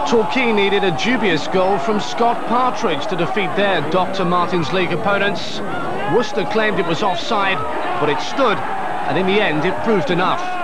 Torquay needed a dubious goal from Scott Partridge to defeat their Dr. Martins League opponents. Worcester claimed it was offside, but it stood, and in the end it proved enough.